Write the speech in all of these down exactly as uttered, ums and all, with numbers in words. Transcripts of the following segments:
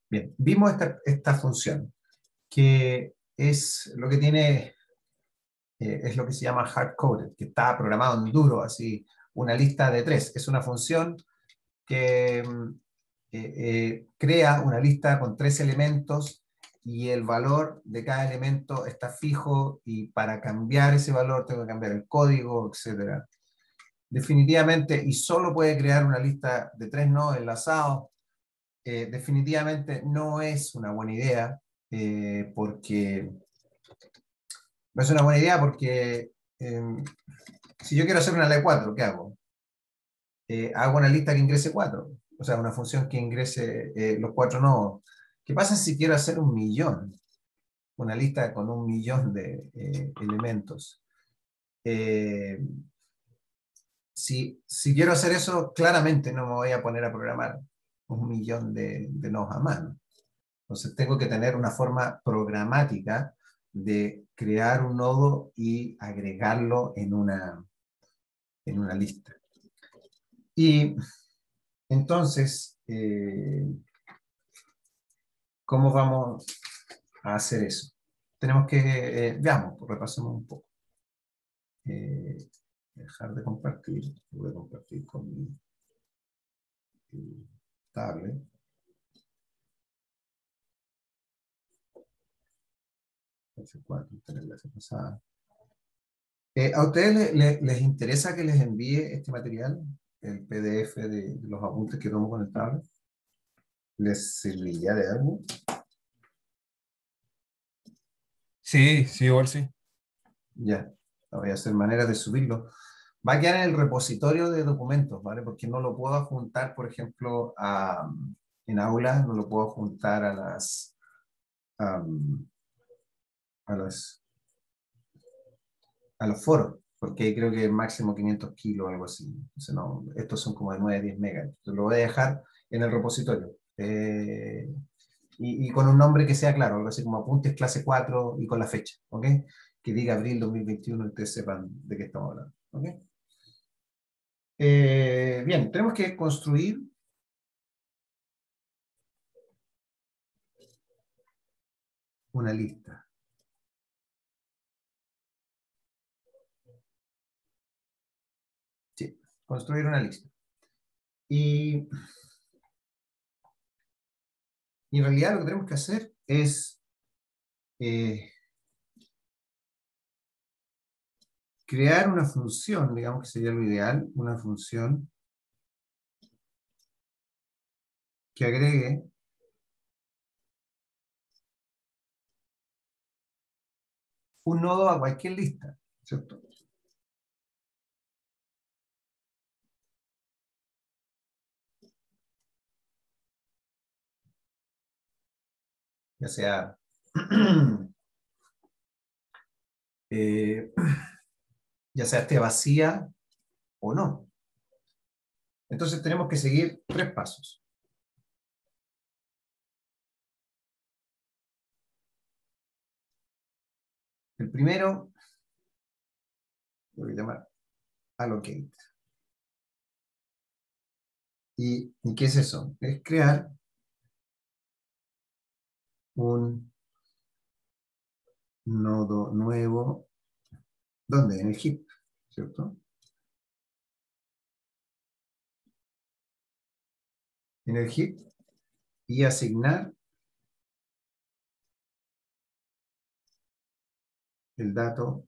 Bien, vimos esta, esta función, que es lo que tiene, eh, es lo que se llama hard-coded, que está programado en duro, así, una lista de tres. Es una función que mm, eh, eh, crea una lista con tres elementos y el valor de cada elemento está fijo y para cambiar ese valor tengo que cambiar el código, etcétera. Definitivamente, y solo puede crear una lista de tres nodos enlazados, eh, definitivamente no es una buena idea, eh, porque no es una buena idea porque eh, si yo quiero hacer una ley cuatro, ¿qué hago? Eh, hago una lista que ingrese cuatro, o sea, una función que ingrese eh, los cuatro nodos. ¿Qué pasa si quiero hacer un millón? Una lista con un millón de eh, elementos. Eh, si, si quiero hacer eso, claramente no me voy a poner a programar un millón de, de nodos a mano. Entonces tengo que tener una forma programática de crear un nodo y agregarlo en una, en una lista. Y entonces, eh, ¿cómo vamos a hacer eso? Tenemos que, eh, veamos, pues, repasemos un poco. Eh, dejar de compartir, voy a compartir con mi, mi tablet. F cuatro, esta es la clase pasada. Eh, ¿A ustedes le, le, les interesa que les envíe este material, el P D F de, de los apuntes que tomo con el tablet? ¿Les serviría de algo? Sí, sí, igual sí. Ya, voy a hacer maneras de subirlo. Va a quedar en el repositorio de documentos, ¿vale? Porque no lo puedo juntar, por ejemplo, a, en Aula, no lo puedo juntar a las, um, a las, a los foros, porque creo que máximo quinientos kilos o algo así. Entonces, no, estos son como de nueve a diez megas. Entonces, lo voy a dejar en el repositorio. Eh, y, y con un nombre que sea claro, algo así como apuntes clase cuatro y con la fecha, ¿ok? Que diga abril dos mil veintiuno y ustedes sepan de qué estamos hablando, ¿ok? Eh, bien, tenemos que construir una lista. Sí, construir una lista. Y, y en realidad lo que tenemos que hacer es eh, crear una función, digamos que sería lo ideal, una función que agregue un nodo a cualquier lista, ¿cierto? Ya sea, eh, ya sea esté vacía o no. Entonces tenemos que seguir tres pasos. El primero, lo voy a llamar allocate. ¿Y, ¿y qué es eso? Es crear un nodo nuevo. ¿Dónde? En el heap, ¿cierto? En el heap y asignar el dato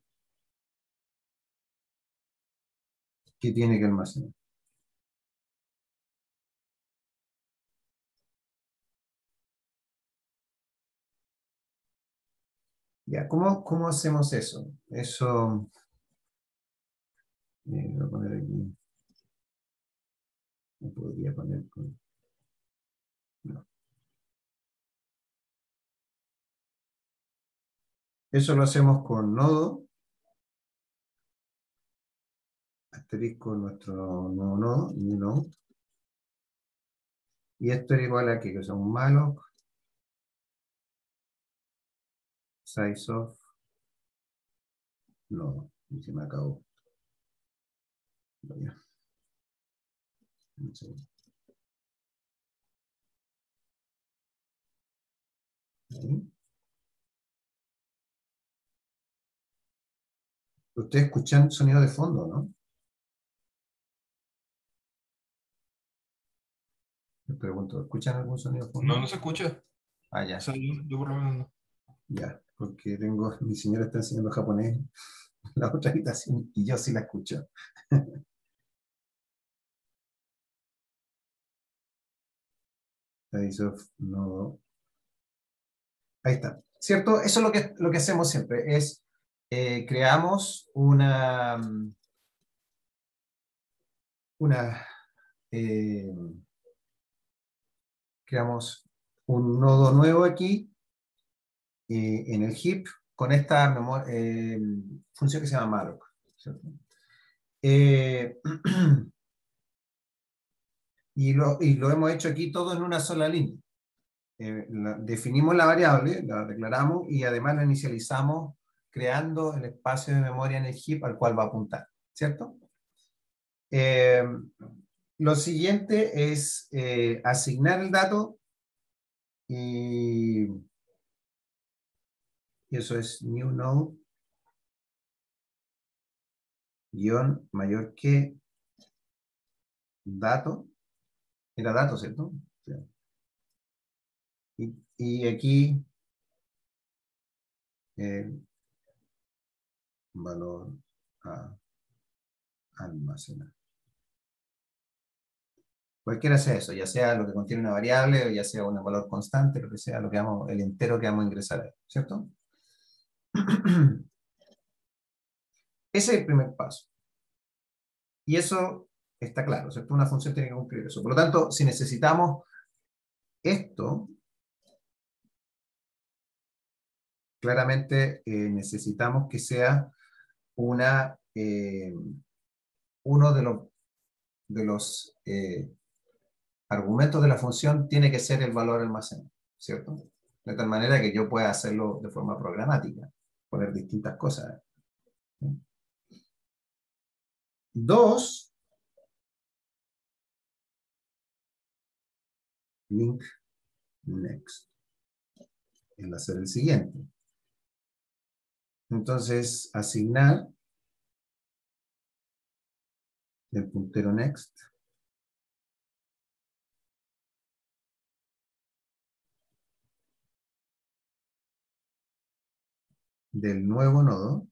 que tiene que almacenar. Ya, ¿cómo, cómo hacemos eso? Eso, eh, voy a poner aquí, no podría poner con, no. Eso lo hacemos con nodo, asterisco nuestro nuevo nodo, new node, y esto era igual a que, que son malloc, size of, no, y se me acabó. Ya, un segundo. Ahí. Ustedes escuchan sonido de fondo, ¿no? Les pregunto, ¿escuchan algún sonido de fondo? No, no se escucha. Ah, O ya, sea, yo, yo por lo menos no. ya, porque tengo, mi señora está enseñando japonés en la otra habitación y yo sí la escucho. Ahí, sof- no. Ahí está. ¿Cierto? Eso es lo que, lo que hacemos siempre, es eh, creamos una, una eh, creamos un nodo nuevo aquí eh, en el heap con esta memo- eh, función que se llama malloc, ¿cierto? Eh, y, lo, y lo hemos hecho aquí todo en una sola línea. Eh, la- definimos la variable, la declaramos y además la inicializamos creando el espacio de memoria en el heap al cual va a apuntar, ¿cierto? Eh, lo siguiente es eh, asignar el dato y, y eso es new node guión mayor que dato, era dato, ¿cierto? Sí. Y, y aquí eh, valor a almacenar. Cualquiera sea eso, ya sea lo que contiene una variable, o ya sea un valor constante, lo que sea, lo que vamos, el entero que vamos a ingresar ahí, ¿cierto? Ese es el primer paso. Y eso está claro, ¿cierto? Una función tiene que cumplir eso. Por lo tanto, si necesitamos esto, claramente eh, necesitamos que sea una, eh, uno de los, de los eh, argumentos de la función tiene que ser el valor almacenado, ¿cierto? De tal manera que yo pueda hacerlo de forma programática, poner distintas cosas. ¿Sí? Dos, link next, enlazar el siguiente. Entonces, asignar el puntero next del nuevo nodo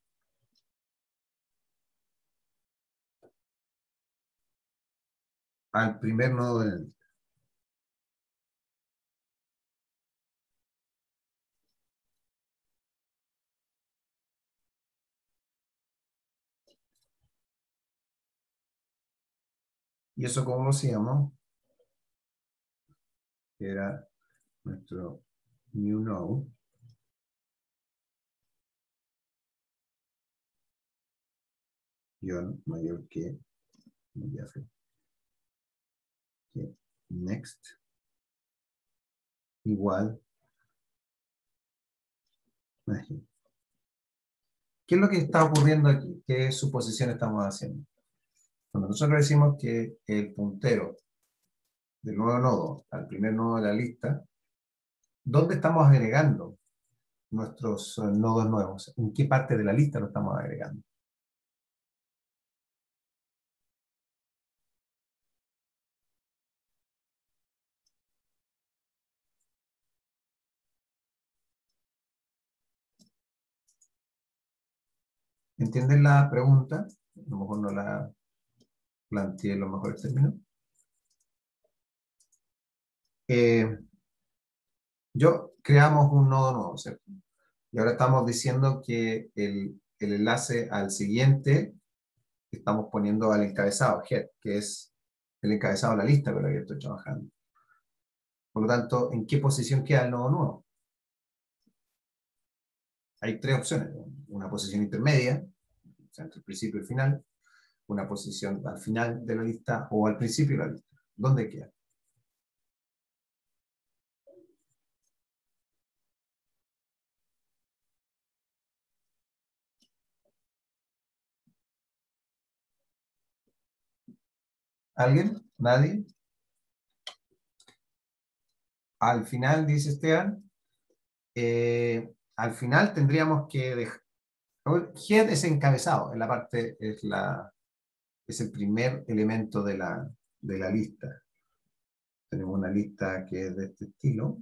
al primer nodo de la lista. ¿Y eso cómo se llamó? Que era nuestro new node guión mayor que, ya fue, que next igual. ¿Qué es lo que está ocurriendo aquí? ¿Qué suposición estamos haciendo? Cuando nosotros decimos que el puntero del nuevo nodo al primer nodo de la lista, ¿dónde estamos agregando nuestros eh, nodos nuevos? ¿En qué parte de la lista lo estamos agregando? ¿Entienden la pregunta? A lo mejor no la planteé en los mejores términos. Eh, yo creamos un nodo nuevo, ¿cierto? Y ahora estamos diciendo que el, el enlace al siguiente estamos poniendo al encabezado, head, que es el encabezado de la lista con la que estoy trabajando. Por lo tanto, ¿en qué posición queda el nodo nuevo? Hay tres opciones. Una posición intermedia, o sea, entre el principio y el final, una posición al final de la lista o al principio de la lista. ¿Dónde queda? ¿Alguien? ¿Nadie? Al final, dice Esteban. eh, al final tendríamos que dejar, head es encabezado, en la parte, es, la, es el primer elemento de la, de la lista. Tenemos una lista que es de este estilo.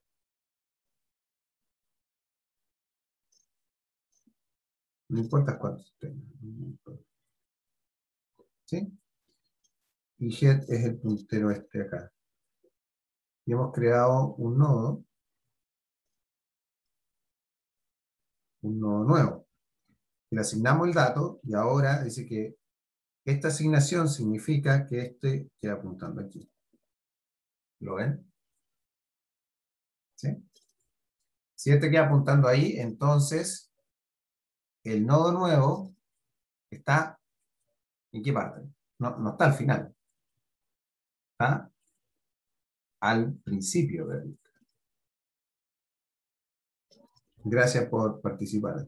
No importa cuántos tenga. ¿Sí? Y head es el puntero este acá. Y hemos creado un nodo, un nodo nuevo. Y le asignamos el dato y ahora dice que esta asignación significa que este queda apuntando aquí. ¿Lo ven? ¿Sí? Si este queda apuntando ahí, entonces el nodo nuevo está ¿en qué parte? No, no está al final. Está al principio de la lista. Gracias por participar.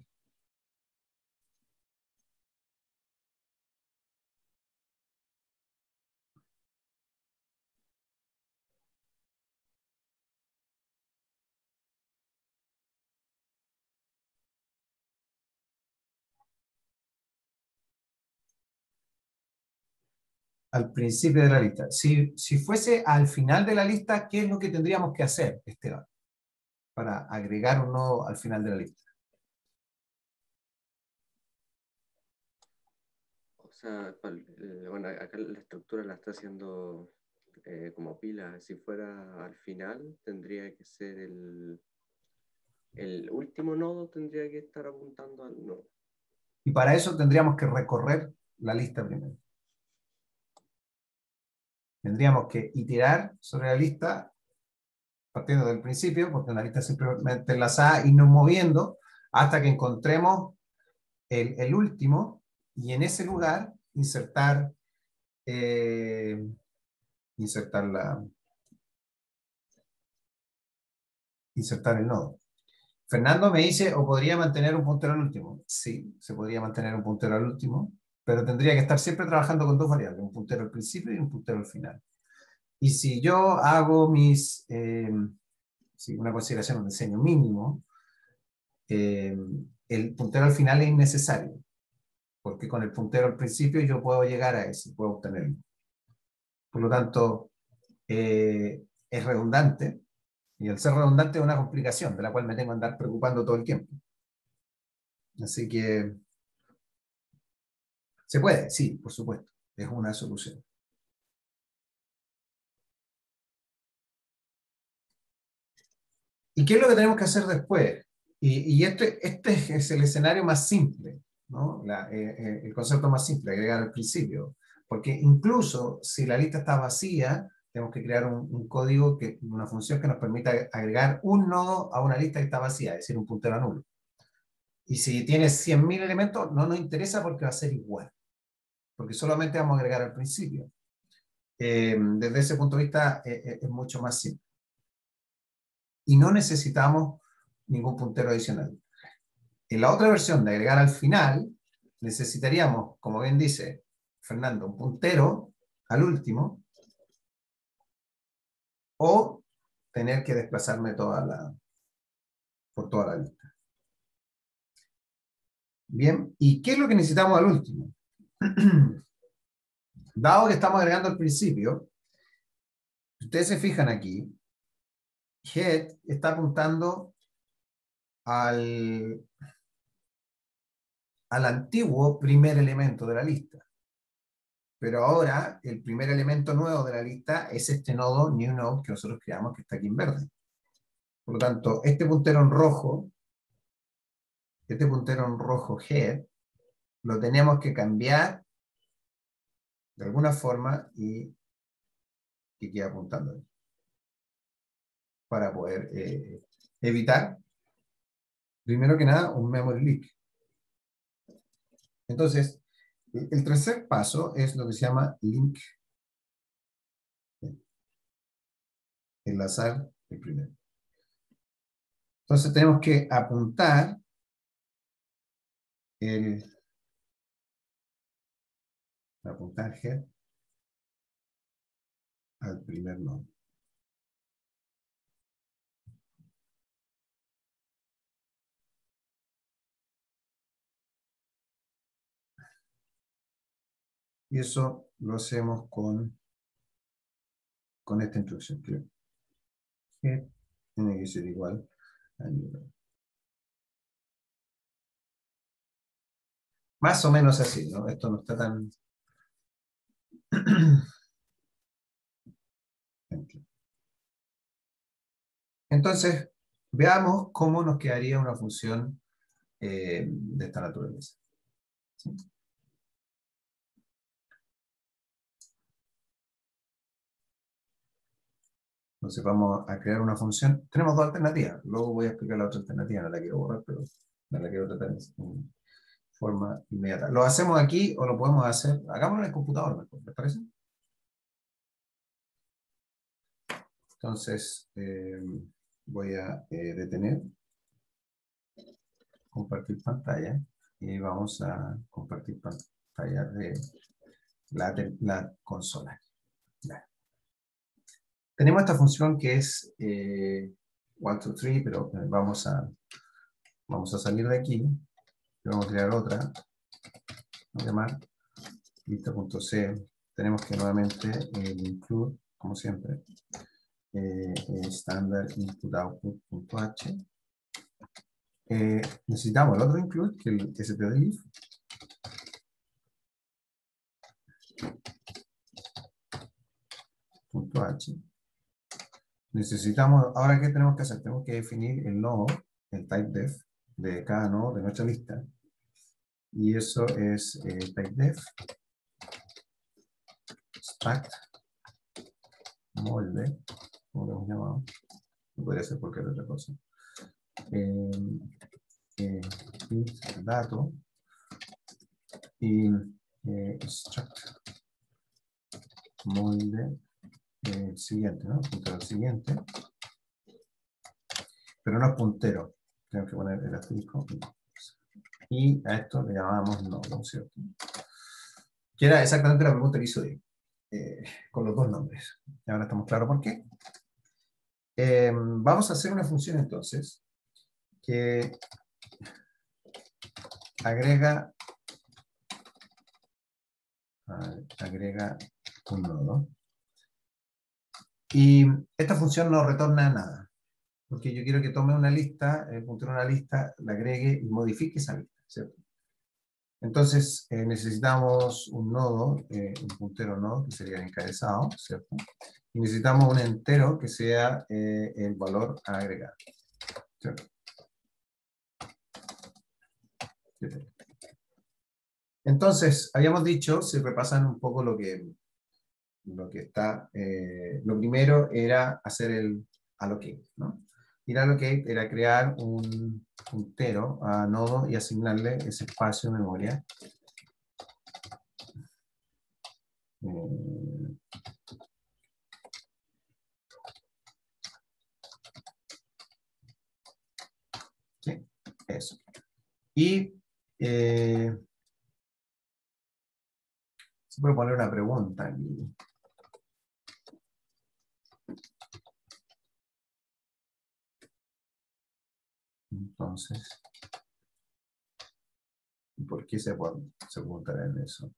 Al principio de la lista. Si, si fuese al final de la lista, ¿qué es lo que tendríamos que hacer, Esteban, para agregar un nodo al final de la lista? O sea, pal- eh, bueno, acá la estructura la está haciendo eh, como pila. Si fuera al final, tendría que ser el, el último nodo, tendría que estar apuntando al nodo. Y para eso tendríamos que recorrer la lista primero. Tendríamos que iterar sobre la lista partiendo del principio, porque una lista simplemente enlazada, irnos moviendo hasta que encontremos el, el último y en ese lugar insertar, eh, insertar, la, insertar el nodo. Fernando me dice, o podría mantener un puntero al último. Sí, se podría mantener un puntero al último, pero tendría que estar siempre trabajando con dos variables, un puntero al principio y un puntero al final. Y si yo hago mis, eh, sí, una consideración, un diseño mínimo, eh, el puntero al final es innecesario, porque con el puntero al principio yo puedo llegar a ese, puedo obtenerlo. Por lo tanto, eh, es redundante, y al ser redundante es una complicación de la cual me tengo que andar preocupando todo el tiempo. Así que, ¿se puede? Sí, por supuesto, es una solución. ¿Y qué es lo que tenemos que hacer después? Y, y este, este es el escenario más simple, ¿no? La, eh, eh, el concepto más simple, agregar al principio. Porque incluso si la lista está vacía, tenemos que crear un, un código, que, una función que nos permita agregar un nodo a una lista que está vacía, es decir, un puntero nulo. Y si tiene cien mil elementos, no nos interesa porque va a ser igual. Porque solamente vamos a agregar al principio. Eh, desde ese punto de vista eh, eh, es mucho más simple. Y no necesitamos ningún puntero adicional. En la otra versión de agregar al final, necesitaríamos, como bien dice Fernando, un puntero al último, o tener que desplazarme toda la, por toda la lista. Bien, ¿y qué es lo que necesitamos al último? Dado que estamos agregando al principio, si ustedes se fijan aquí, head está apuntando al, al antiguo primer elemento de la lista. Pero ahora el primer elemento nuevo de la lista es este nodo, new node, que nosotros creamos, que está aquí en verde. Por lo tanto, este puntero en rojo, este puntero en rojo head, lo tenemos que cambiar de alguna forma y que quede apuntando ahí, para poder eh, evitar, primero que nada, un memory leak. Entonces, el tercer paso es lo que se llama link, enlazar el primero. Entonces tenemos que apuntar el apuntar head al primer nodo. Y eso lo hacemos con, con esta instrucción, que get tiene que ser igual a new. Más o menos así, ¿no? Esto no está tan... Entonces, veamos cómo nos quedaría una función eh, de esta naturaleza. ¿Sí? Entonces vamos a crear una función. Tenemos dos alternativas. Luego voy a explicar la otra alternativa. No la quiero borrar, pero no la quiero tratar en forma inmediata. ¿Lo hacemos aquí o lo podemos hacer? Hagámoslo en el computador mejor, ¿les parece? Entonces, eh, voy a eh, detener, compartir pantalla, y vamos a compartir pantalla de la, de la consola. Ya. Tenemos esta función que es eh, one, two, three, pero vamos a, vamos a salir de aquí, y vamos a crear otra, vamos a llamar lista.c. Tenemos que nuevamente eh, include, como siempre, eh, standard input output.h. Eh, necesitamos el otro include, que es el stdlib. Punto H. Necesitamos, ahora ¿qué tenemos que hacer? Tenemos que definir el nodo, el typedef de cada nodo de nuestra lista. Y eso es eh, typedef stack molde, como lo hemos llamado. No podría ser cualquier otra cosa. Eh, eh, dato y eh, struct molde eh, siguiente, ¿no? Puntero siguiente. Pero no es puntero. Tenemos que poner el asterisco. Y a esto le llamamos nodo, ¿cierto? Que era exactamente la pregunta que hizo Diego, eh, con los dos nombres. Y ahora estamos claros por qué. Eh, vamos a hacer una función entonces que agrega agrega un nodo. Y esta función no retorna nada, porque yo quiero que tome una lista, el puntero de una lista, la agregue y modifique esa lista, ¿cierto? Entonces eh, necesitamos un nodo, eh, un puntero nodo, que sería el encabezado, ¿cierto? Y necesitamos un entero que sea eh, el valor a agregar, ¿cierto? Entonces, habíamos dicho, si repasan un poco lo que, lo que está, eh, lo primero era hacer el allocate, ¿no? Y el allocate era crear un puntero a nodo y asignarle ese espacio de memoria. Eh, sí, eso. Y eh, se puede poner una pregunta aquí. Entonces, ¿por qué se, puede, se preguntará en eso?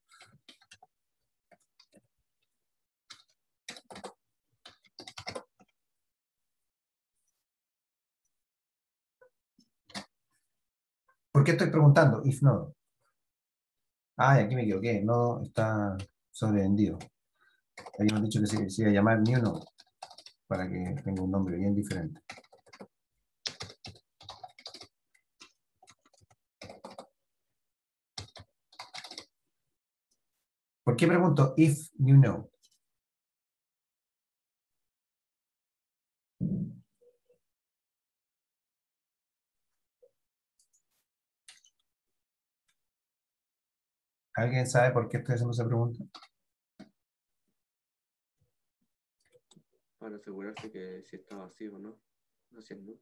¿Por qué estoy preguntando? If nodo. Ah, y aquí me equivoqué. Nodo está sobrevendido. Habíamos dicho que se, se iba a llamar new node, para que tenga un nombre bien diferente. ¿Por qué pregunto if new node? ¿Alguien sabe por qué estoy haciendo esa pregunta? Para asegurarse que si está vacío o no. Haciendo.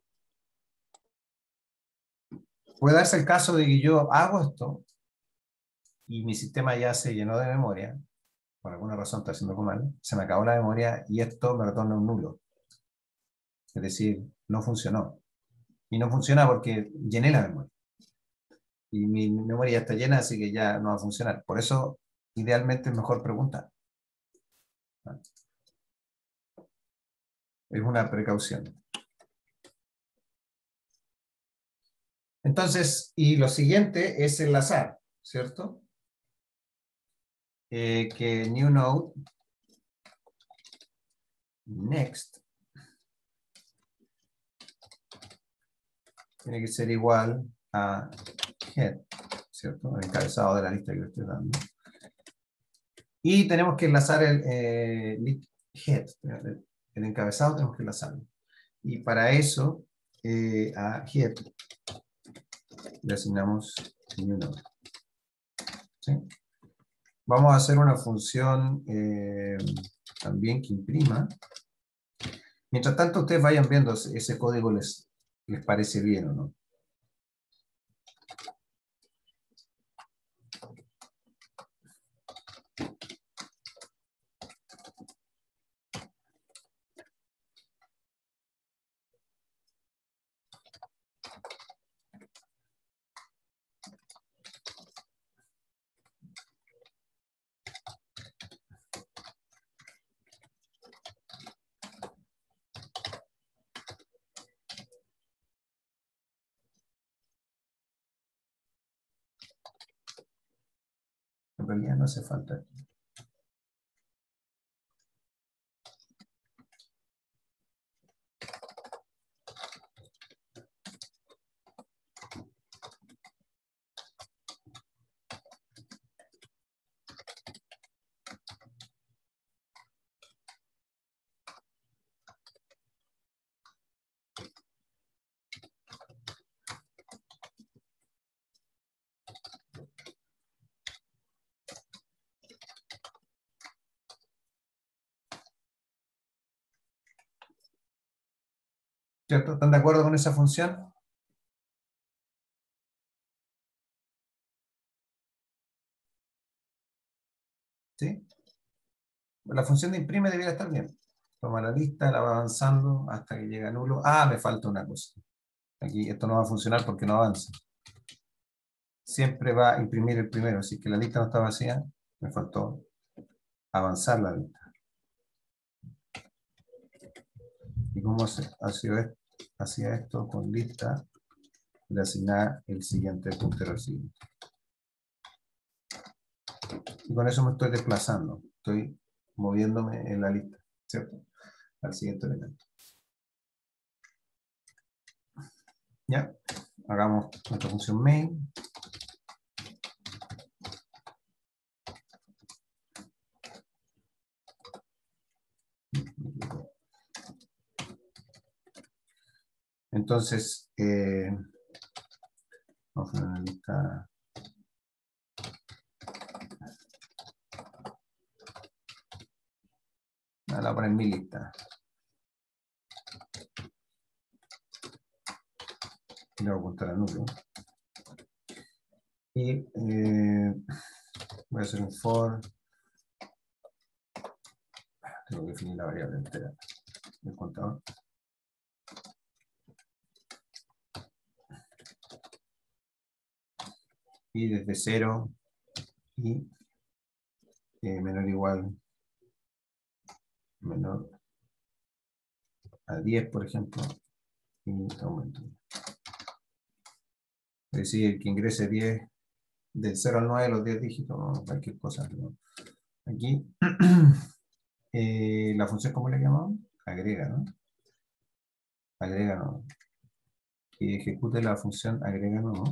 Puede darse el caso de que yo hago esto y mi sistema ya se llenó de memoria, por alguna razón está haciendo algo mal, se me acabó la memoria y esto me retorna un nulo. Es decir, no funcionó. Y no funciona porque llené la memoria. Y mi memoria ya está llena, así que ya no va a funcionar. Por eso idealmente es mejor preguntar. Es una precaución. Entonces, y lo siguiente es enlazar, ¿cierto? Eh, que new node, next, tiene que ser igual a head, ¿cierto? El encabezado de la lista que le estoy dando. Y tenemos que enlazar el eh, head, el, el encabezado tenemos que enlazarlo. Y para eso, eh, a head le asignamos new node. ¿Sí? Vamos a hacer una función eh, también que imprima. Mientras tanto, ustedes vayan viendo si ese código les, les parece bien o no. En realidad no hace falta. ¿Cierto? ¿Están de acuerdo con esa función? ¿Sí? La función de imprime debería estar bien. Toma la lista, la va avanzando hasta que llega a nulo. Ah, me falta una cosa. Aquí esto no va a funcionar porque no avanza. Siempre va a imprimir el primero. Así que la lista no está vacía. Me faltó avanzar la lista. ¿Y cómo hacía esto con lista? Le asignar el siguiente puntero al siguiente. Y con eso me estoy desplazando. Estoy moviéndome en la lista, ¿cierto? Al siguiente elemento. Ya, hagamos nuestra función main. Entonces, eh, vamos a poner una lista. La voy a poner en mi lista. Y le voy a apuntar a nulo. Y eh, voy a hacer un for. Tengo que definir la variable entera del contador. Y desde cero y eh, menor o igual menor a diez, por ejemplo, y aumento. Es decir, que ingrese diez, del cero al nueve, los diez dígitos, ¿no? Cualquier cosa, ¿no? Aquí, eh, la función, ¿cómo le llamamos? Agrega, ¿no? Agrega, ¿no? Y ejecute la función agrega, ¿no?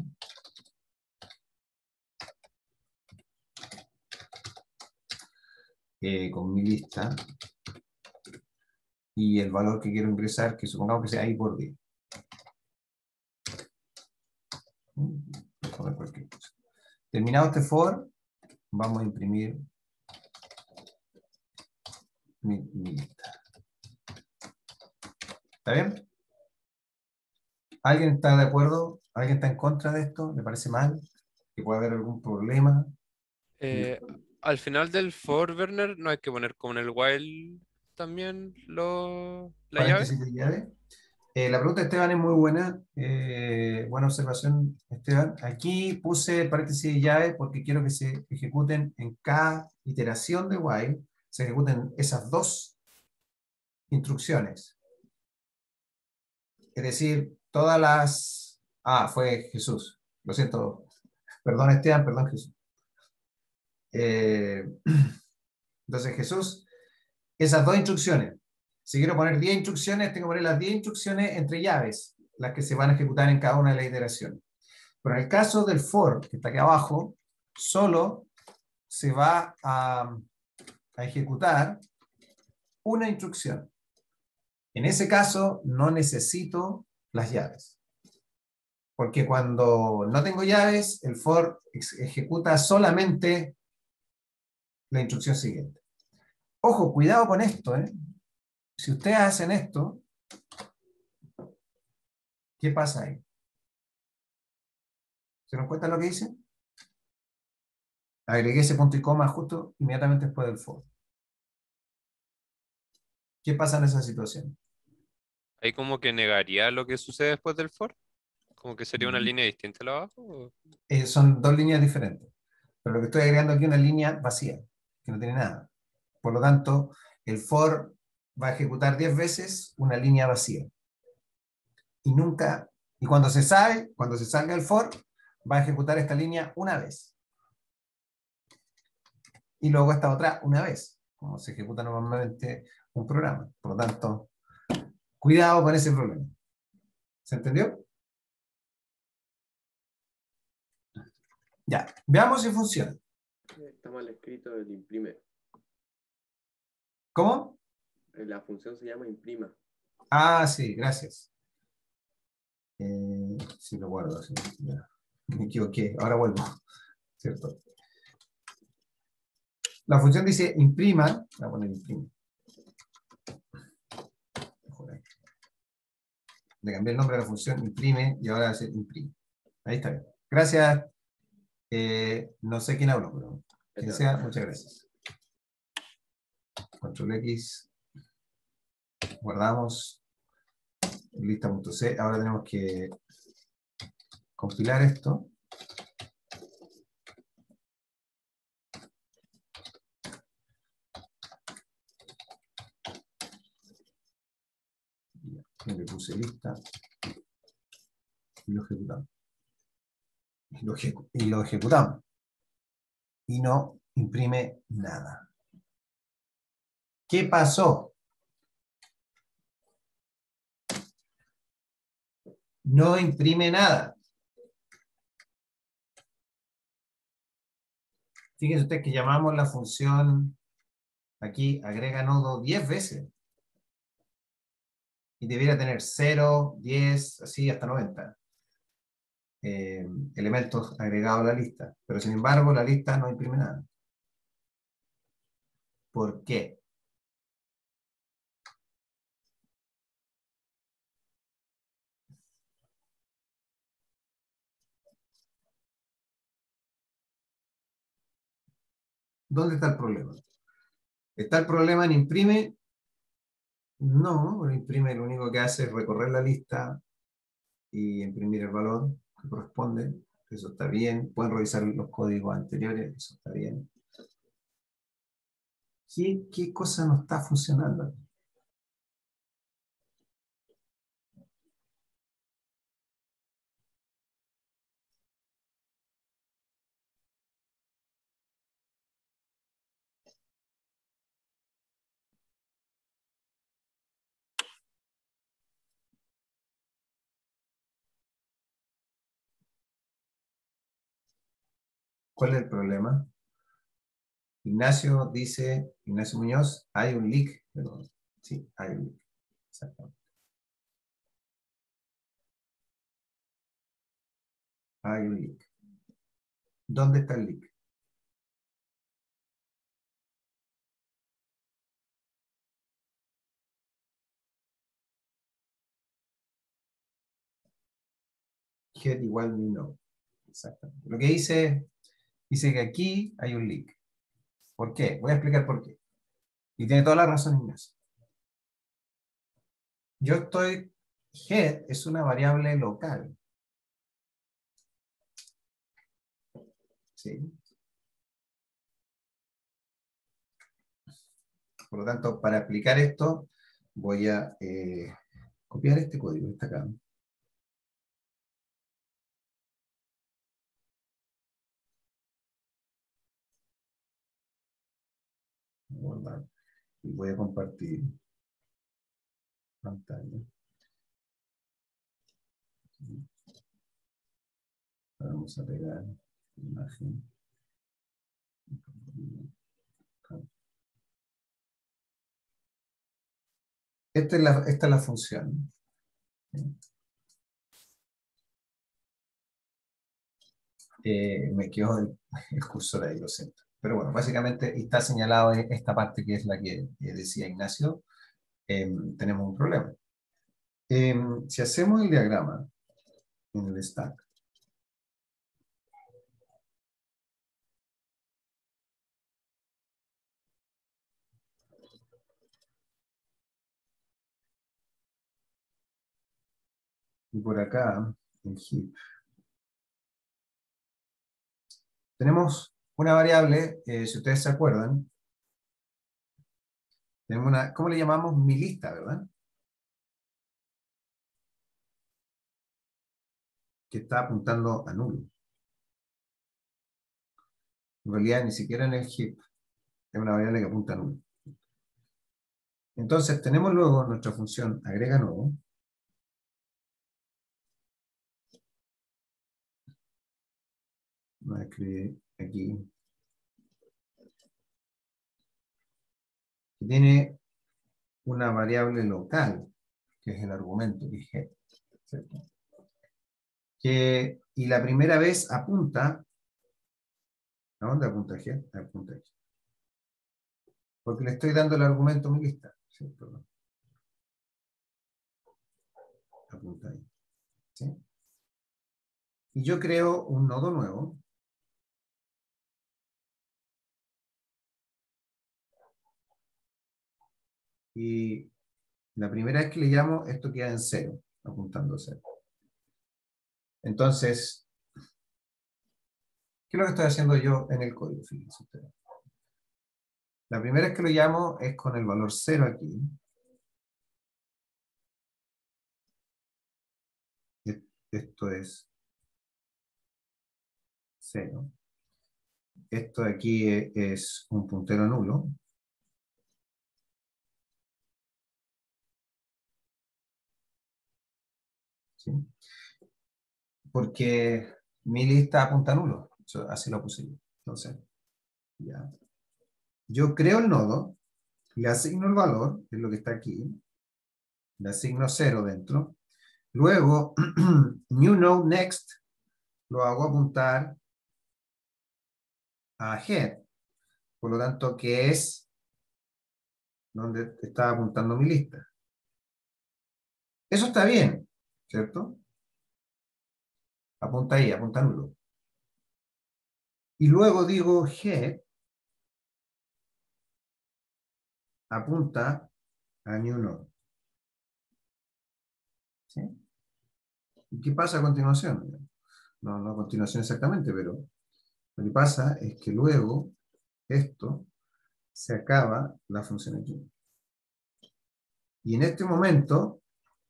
Eh, con mi lista y el valor que quiero ingresar, que supongamos que sea i por diez. Terminado este for, vamos a imprimir mi, mi lista. ¿Está bien? ¿Alguien está de acuerdo? ¿Alguien está en contra de esto? ¿Le parece mal? ¿Que puede haber algún problema? Eh, al final del for, Werner, no hay que poner como en el while también lo, la llave. Paréntesis de llave. Eh, la pregunta de Esteban es muy buena. Eh, buena observación, Esteban. Aquí puse paréntesis de llave porque quiero que se ejecuten en cada iteración de while, se ejecuten esas dos instrucciones. Es decir, todas las... Ah, fue Jesús. Lo siento. Perdón, Esteban, perdón, Jesús. Eh, entonces, Jesús, esas dos instrucciones. Si quiero poner diez instrucciones, tengo que poner las diez instrucciones entre llaves, las que se van a ejecutar en cada una de las iteraciones. Pero en el caso del for, que está aquí abajo, solo se va a, a ejecutar una instrucción. En ese caso, no necesito las llaves. Porque cuando no tengo llaves, el for ex- ejecuta solamente la instrucción siguiente. Ojo, cuidado con esto, ¿eh? Si ustedes hacen esto, ¿qué pasa ahí? ¿Se dan cuenta lo que dice? Agregué ese punto y coma justo inmediatamente después del for. ¿Qué pasa en esa situación? Ahí como que negaría lo que sucede después del for. Como que sería una línea distinta a la abajo. ¿O? Eh, son dos líneas diferentes. Pero lo que estoy agregando aquí es una línea vacía, que no tiene nada. Por lo tanto, el for va a ejecutar diez veces una línea vacía. Y nunca, y cuando se sabe, cuando se salga el for, va a ejecutar esta línea una vez. Y luego esta otra una vez, como se ejecuta normalmente un programa. Por lo tanto, cuidado con ese problema. ¿Se entendió? Ya, veamos si funciona. Está mal escrito el imprime. ¿Cómo? La función se llama imprima. Ah, sí, gracias. Eh, sí, lo guardo. Sí, ya. Me equivoqué, ahora vuelvo. ¿Cierto? La función dice imprima. Voy a poner imprime. Le cambié el nombre a la función imprime y ahora va a ser imprime. Ahí está bien. Gracias. Eh, no sé quién habló, pero quien sea, muchas gracias. Control X. Guardamos. Lista.c. Ahora tenemos que compilar esto. Y le puse lista. Y lo ejecutamos. Y lo, ejecu y lo ejecutamos. Y no imprime nada. ¿Qué pasó? No imprime nada. Fíjense ustedes que llamamos la función aquí agrega nodo diez veces. Y debiera tener cero, diez, así hasta noventa eh, elementos agregados a la lista. Pero sin embargo, la lista no imprime nada. ¿Por qué? ¿Dónde está el problema? ¿Está el problema en imprime? No, el imprime lo único que hace es recorrer la lista y imprimir el valor que corresponde. Eso está bien. Pueden revisar los códigos anteriores, eso está bien. ¿Qué, qué cosa no está funcionando? ¿Cuál es el problema? Ignacio dice, Ignacio Muñoz, hay un leak. Perdón. Sí, hay un leak. Exactamente. Hay un leak. ¿Dónde está el leak? Get igual me no. Exactamente. Lo que dice, dice que aquí hay un leak. ¿Por qué? Voy a explicar por qué. Y tiene toda la razón Ignacio. Yo estoy head es una variable local. ¿Sí? Por lo tanto, para aplicar esto, voy a eh, copiar este código que está acá. Guardar. Y voy a compartir pantalla. Vamos a pegar la imagen. Esta es la, esta es la función. Eh, me quedó el, el cursor ahí, lo siento. Pero bueno, básicamente está señalado en esta parte que es la que eh, decía Ignacio. Eh, tenemos un problema. Eh, si hacemos el diagrama en el stack, y por acá, en heap, tenemos una variable, eh, si ustedes se acuerdan, tenemos una, ¿cómo le llamamos? Mi lista, ¿verdad? Que está apuntando a nulo. En realidad, ni siquiera en el heap es una variable que apunta a nulo. Entonces, tenemos luego nuestra función agrega nuevo. Vamos a escribir aquí. Que tiene una variable local, que es el argumento, que es head, ¿cierto? Que, y la primera vez apunta, ¿a dónde apunta head? Apunta aquí. Porque le estoy dando el argumento a mi lista, ¿cierto? Apunta ahí. ¿Sí? Y yo creo un nodo nuevo. Y la primera vez que le llamo, esto queda en cero, apuntando a cero. Entonces, ¿qué es lo que estoy haciendo yo en el código? Fíjense ustedes. La primera vez que lo llamo es con el valor cero aquí. Esto es cero. Esto de aquí es un puntero nulo. ¿Sí? Porque mi lista apunta a nulo. Eso, así lo puse yo. Entonces, ya. Yo creo el nodo, le asigno el valor, que es lo que está aquí. Le asigno cero dentro. Luego, new node next, lo hago apuntar a head. Por lo tanto, que es donde está apuntando mi lista. Eso está bien, ¿cierto? Apunta ahí, apunta nulo. Y luego digo head apunta a new node. ¿Sí? ¿Y qué pasa a continuación? No, no a continuación exactamente, pero lo que pasa es que luego esto se acaba la función aquí. Y en este momento,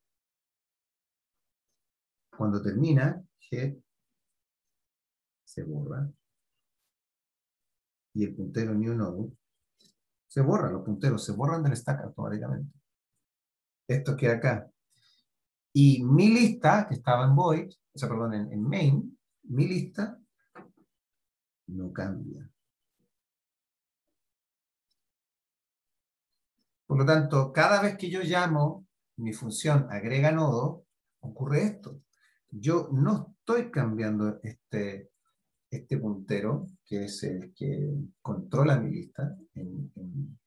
cuando termina, head se borra. Y el puntero new node se borra, los punteros se borran del stack automáticamente. Esto queda acá. Y mi lista, que estaba en void, o sea, perdón, en, en main, mi lista no cambia. Por lo tanto, cada vez que yo llamo mi función agrega nodo, ocurre esto. Yo no estoy cambiando este, este puntero, que es el que controla mi lista en, en,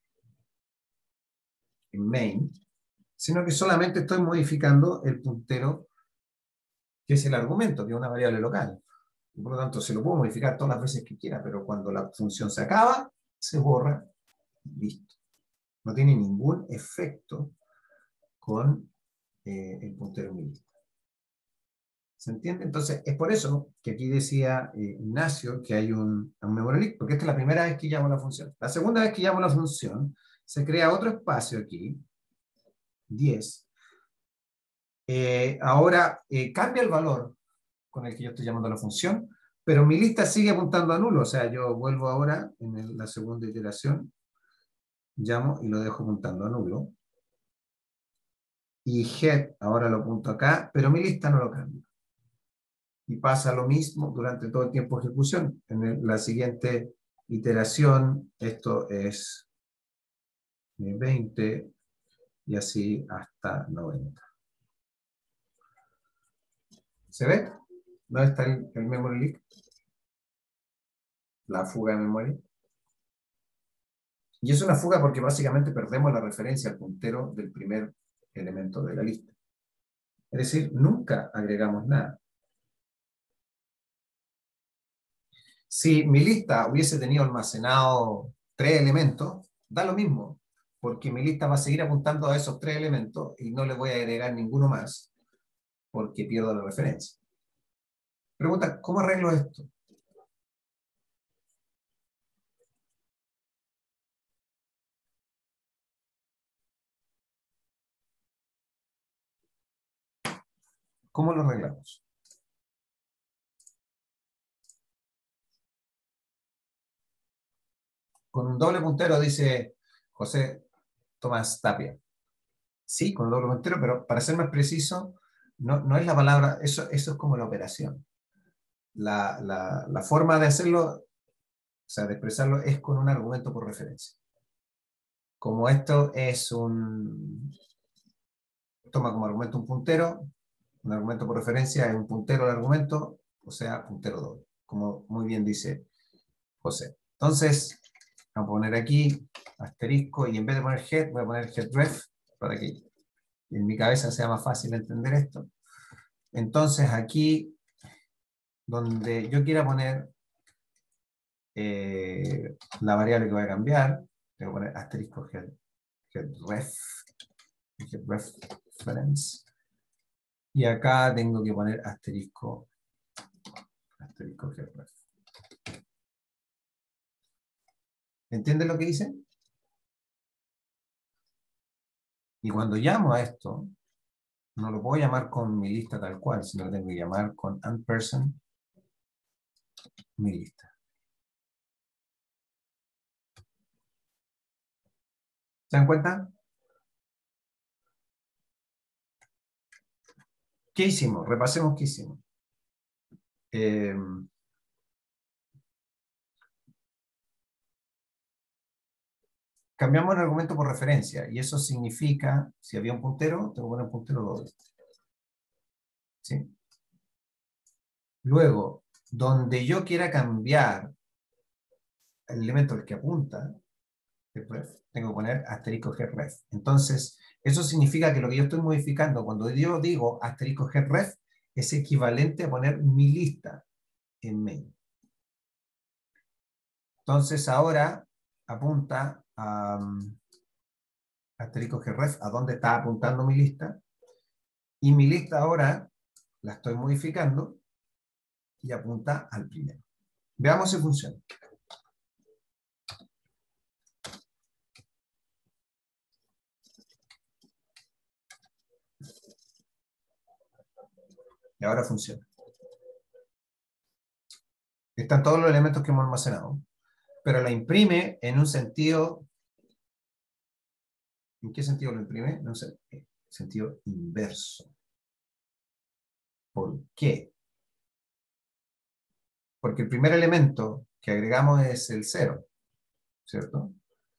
en main, sino que solamente estoy modificando el puntero que es el argumento, que es una variable local. Y por lo tanto, se lo puedo modificar todas las veces que quiera, pero cuando la función se acaba, se borra, listo. No tiene ningún efecto con eh, el puntero en mi lista. ¿Se entiende? Entonces, es por eso que aquí decía eh, Ignacio que hay un, un memory leak, porque esta es la primera vez que llamo la función. La segunda vez que llamo la función, se crea otro espacio aquí, diez. Eh, ahora eh, cambia el valor con el que yo estoy llamando a la función, pero mi lista sigue apuntando a nulo. O sea, yo vuelvo ahora en el, la segunda iteración, llamo y lo dejo apuntando a nulo. Y head, ahora lo apunto acá, pero mi lista no lo cambia. Y pasa lo mismo durante todo el tiempo de ejecución. En el, la siguiente iteración, esto es veinte y así hasta noventa. ¿Se ve? ¿Dónde está el, el memory leak? La fuga de memoria. Y es una fuga porque básicamente perdemos la referencia al puntero del primer elemento de la lista. Es decir, nunca agregamos nada. Si mi lista hubiese tenido almacenado tres elementos, da lo mismo, porque mi lista va a seguir apuntando a esos tres elementos y no le voy a agregar ninguno más, porque pierdo la referencia. Pregunta, ¿cómo arreglo esto? ¿Cómo lo arreglamos? Con un doble puntero, dice José Tomás Tapia. Sí, con un doble puntero, pero para ser más preciso, no, no es la palabra, eso, eso es como la operación. La, la, la forma de hacerlo, o sea, de expresarlo, es con un argumento por referencia. Como esto es un... toma como argumento un puntero, un argumento por referencia es un puntero al argumento, o sea, puntero doble, como muy bien dice José. Entonces, vamos a poner aquí asterisco, y en vez de poner head, voy a poner headref, para que en mi cabeza sea más fácil entender esto. Entonces, aquí, donde yo quiera poner eh, la variable que voy a cambiar, tengo que poner asterisco head, headref, headref reference. Y acá tengo que poner asterisco, asterisco headref. ¿Entienden lo que hice? Y cuando llamo a esto, no lo puedo llamar con mi lista tal cual, sino que tengo que llamar con ampersand mi lista. ¿Se dan cuenta? ¿Qué hicimos? Repasemos qué hicimos. Eh, cambiamos el argumento por referencia, y eso significa, si había un puntero, tengo que poner un puntero doble. ¿Sí? Luego, donde yo quiera cambiar el elemento al que apunta, tengo que poner asterisco headref. Entonces, eso significa que lo que yo estoy modificando, cuando yo digo asterisco headref, es equivalente a poner mi lista en main. Entonces, ahora apunta a um, asterisco headref, a dónde está apuntando mi lista, y mi lista ahora la estoy modificando y apunta al primero. Veamos si funciona. Y ahora funciona. Están todos los elementos que hemos almacenado, pero la imprime en un sentido... ¿En qué sentido lo imprime? En un sentido inverso. ¿Por qué? Porque el primer elemento que agregamos es el cero, ¿cierto?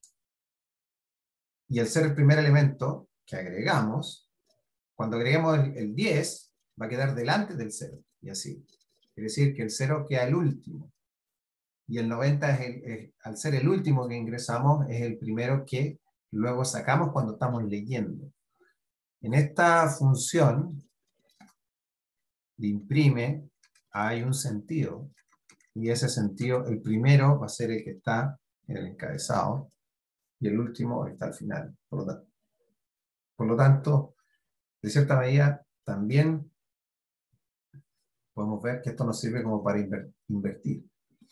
Y al ser el primer elemento que agregamos, cuando agreguemos el, el diez, va a quedar delante del cero, y así. Quiere decir que el cero queda el último. Y el noventa, es el, es, al ser el último que ingresamos, es el primero que luego sacamos cuando estamos leyendo. En esta función de imprime hay un sentido, y ese sentido, el primero va a ser el que está en el encabezado, y el último está al final. Por lo tanto, por lo tanto de cierta medida, también podemos ver que esto nos sirve como para inver- invertir.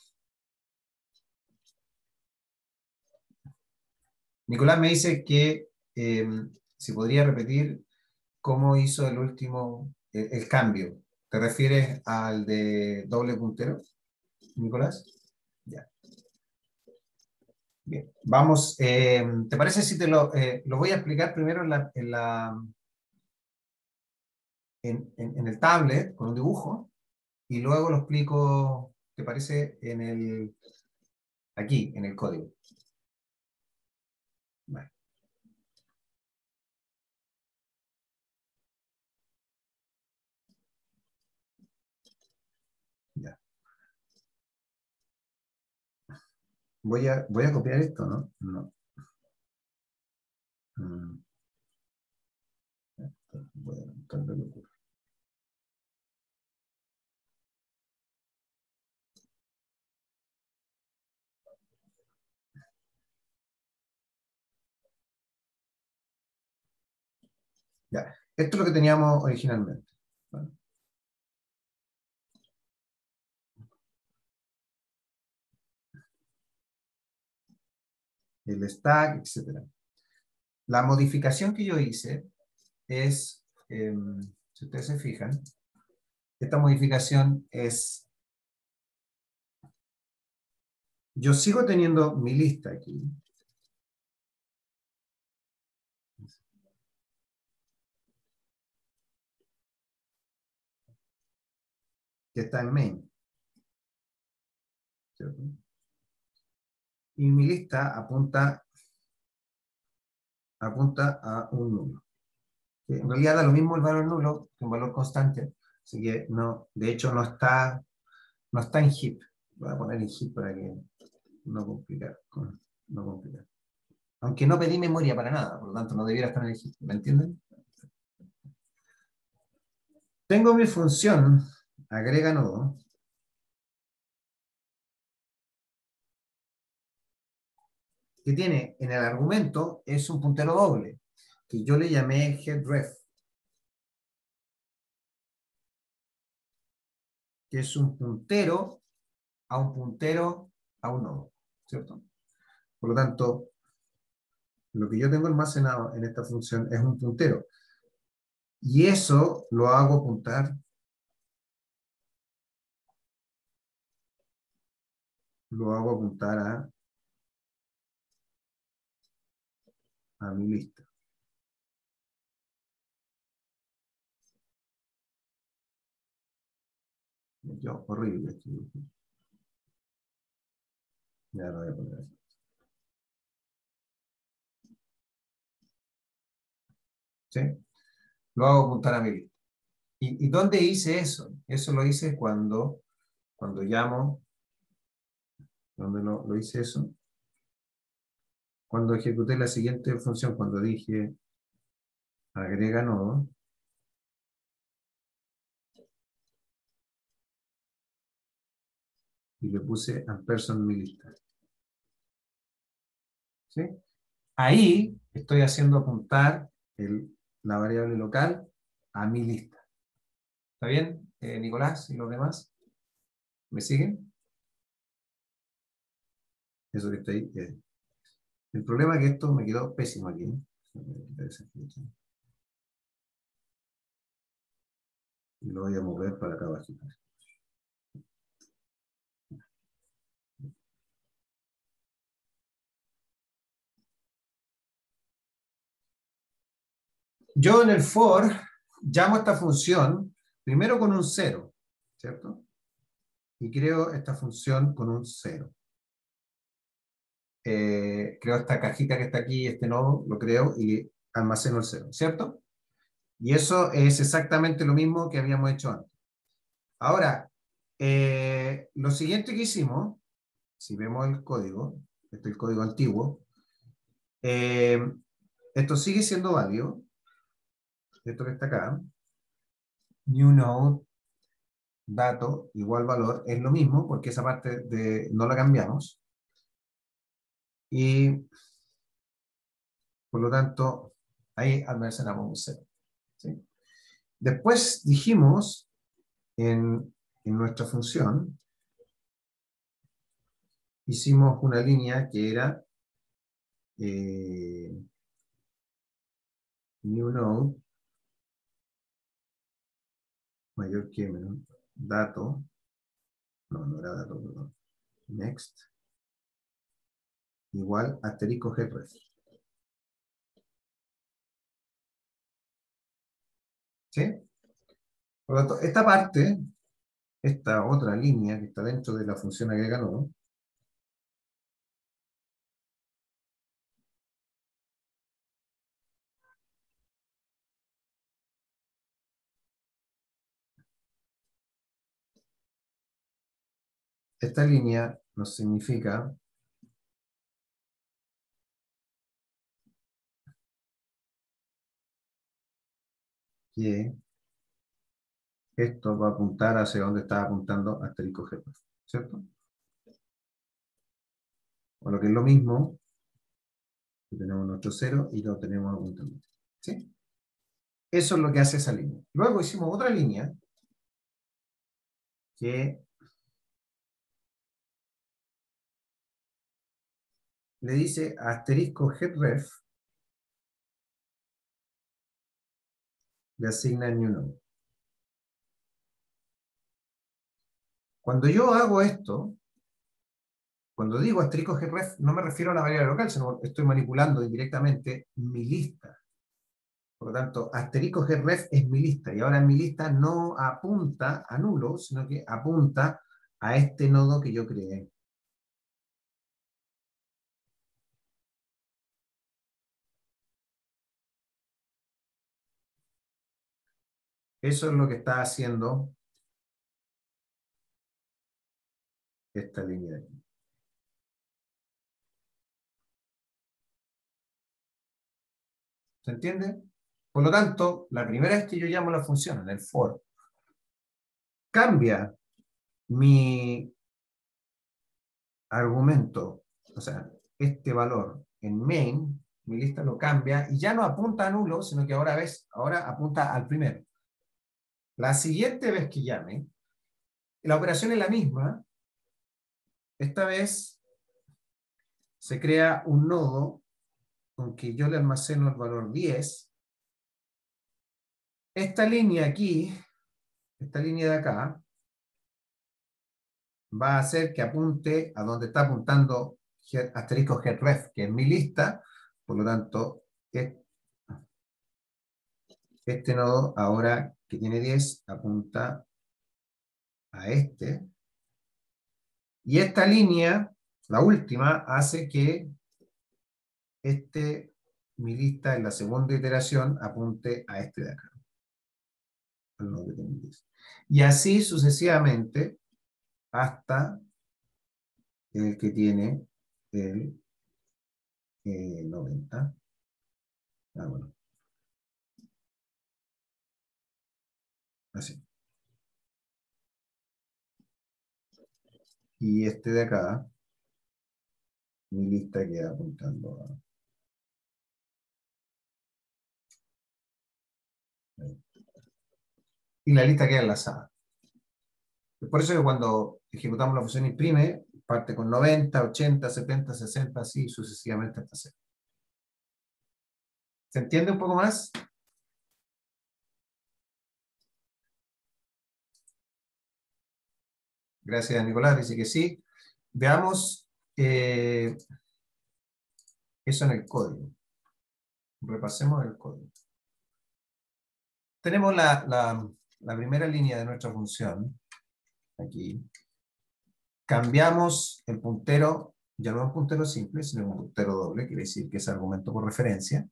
Nicolás me dice que eh, si podría repetir cómo hizo el último, el, el cambio. ¿Te refieres al de doble puntero, Nicolás? Ya. Bien. Vamos, eh, ¿te parece si te lo, eh, lo voy a explicar primero en, la, en, la, en, en, en el tablet con un dibujo y luego lo explico, ¿te parece? En el, aquí, en el código. Vale. Ya. Voy a, voy a copiar esto, ¿no? No. Mm. Voy a montar lo que ocurre. Ya. Esto es lo que teníamos originalmente. Bueno. El stack, etcétera. La modificación que yo hice es, eh, si ustedes se fijan, esta modificación es, yo sigo teniendo mi lista aquí, que está en main, ¿cierto? Y mi lista apunta, apunta a un nulo. Que en realidad da lo mismo el valor nulo que un valor constante, así que no, de hecho no está, no está en heap. Voy a poner en heap para que no complicar, no complicar. Aunque no pedí memoria para nada, por lo tanto no debiera estar en el heap, ¿me entienden? Tengo mi función agrega nodo, que tiene en el argumento, es un puntero doble, que yo le llamé headRef, que es un puntero a un puntero a un nodo, ¿cierto? Por lo tanto, lo que yo tengo almacenado en esta función es un puntero. Y eso lo hago apuntar, lo hago apuntar a, a mi lista. Yo, horrible. Ya lo voy a poner así. ¿Sí? Lo hago apuntar a mi lista. ¿Y, y dónde hice eso? Eso lo hice cuando, cuando llamo, ¿dónde lo, lo hice eso? Cuando ejecuté la siguiente función, cuando dije agrega nodo, y le puse ampersand mi lista. ¿Sí? Ahí estoy haciendo apuntar el, la variable local a mi lista. ¿Está bien, eh, Nicolás y los demás? ¿Me siguen? Eso que está ahí. Eh. El problema es que esto me quedó pésimo aquí. Y lo voy a mover para acá abajo. Yo en el for llamo a esta función primero con un cero, ¿cierto? Y creo esta función con un cero. Eh, creo esta cajita que está aquí, este nodo, lo creo y almaceno el cero, ¿cierto? Y eso es exactamente lo mismo que habíamos hecho antes. Ahora, eh, lo siguiente que hicimos, si vemos el código, este es el código antiguo, eh, esto sigue siendo válido, esto que está acá, new node, dato, igual valor, es lo mismo, porque esa parte de, no la cambiamos, y por lo tanto, ahí almacenamos un cero. ¿sí? Después dijimos en, en nuestra función, hicimos una línea que era eh, new node mayor que menor, dato, no, no era dato, perdón, next, igual asterisco href. ¿Sí? Por lo tanto, esta parte, esta otra línea que está dentro de la función agrega nodo, esta línea nos significa que esto va a apuntar hacia donde estaba apuntando asterisco href, ¿cierto? O lo que es lo mismo, que tenemos nuestro cero y lo tenemos apuntando. ¿Sí? Eso es lo que hace esa línea. Luego hicimos otra línea que le dice asterisco href, le asigna new node. Cuando yo hago esto, cuando digo asterisco href, no me refiero a la variable local, sino estoy manipulando indirectamente mi lista. Por lo tanto, asterisco href es mi lista, y ahora mi lista no apunta a nulo, sino que apunta a este nodo que yo creé. Eso es lo que está haciendo esta línea de aquí. ¿Se entiende? Por lo tanto, la primera vez que yo llamo la función en el for, cambia mi argumento, o sea, este valor en main, mi lista lo cambia y ya no apunta a nulo, sino que ahora, ves, ahora apunta al primero. La siguiente vez que llame, la operación es la misma. Esta vez se crea un nodo con que yo le almaceno el valor diez. Esta línea aquí, esta línea de acá, va a hacer que apunte a donde está apuntando asterisco href, que es mi lista. Por lo tanto, este nodo ahora que tiene diez apunta a este. Y esta línea, la última, hace que este, mi lista en la segunda iteración apunte a este de acá. Al nodo que tiene diez. Y así sucesivamente hasta el que tiene el eh, noventa. Ah, bueno. Así. Y este de acá, mi lista queda apuntando a... y la lista queda enlazada. Por eso que cuando ejecutamos la función imprime, parte con noventa, ochenta, setenta, sesenta, así sucesivamente hasta cero. ¿Se entiende un poco más? Gracias, Nicolás, dice que sí. Veamos eh, eso en el código. Repasemos el código. Tenemos la, la, la primera línea de nuestra función, aquí. Cambiamos el puntero, ya no es un puntero simple, sino un puntero doble, quiere decir que es argumento por referencia.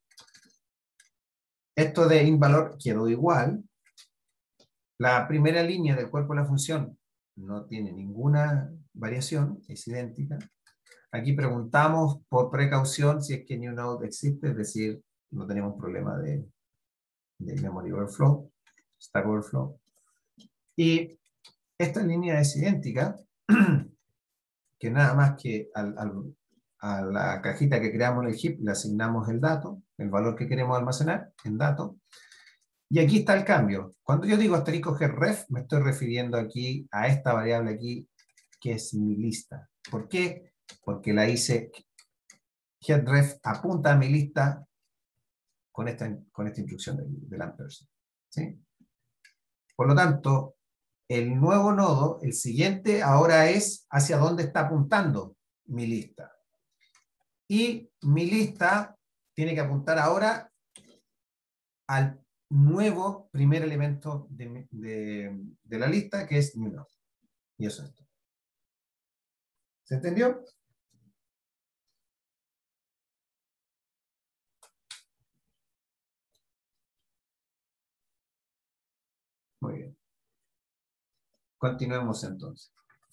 Esto de invalor quedó igual. La primera línea del cuerpo de la función no tiene ninguna variación, es idéntica. Aquí preguntamos por precaución si es que new node existe, es decir, no tenemos problema de, de memory overflow, stack overflow. Y esta línea es idéntica, que nada más que al, al, a la cajita que creamos en el heap le asignamos el dato, el valor que queremos almacenar en dato, Y aquí está el cambio. Cuando yo digo asterisco href, me estoy refiriendo aquí a esta variable aquí, que es mi lista. ¿Por qué? Porque la hice, href apunta a mi lista con esta, con esta instrucción del, del ampersand. ¿Sí? Por lo tanto, el nuevo nodo, el siguiente, ahora es hacia dónde está apuntando mi lista. Y mi lista tiene que apuntar ahora al nuevo primer elemento de, de, de la lista, que es new node. Y eso es todo. ¿Se entendió? Muy bien. Continuemos entonces.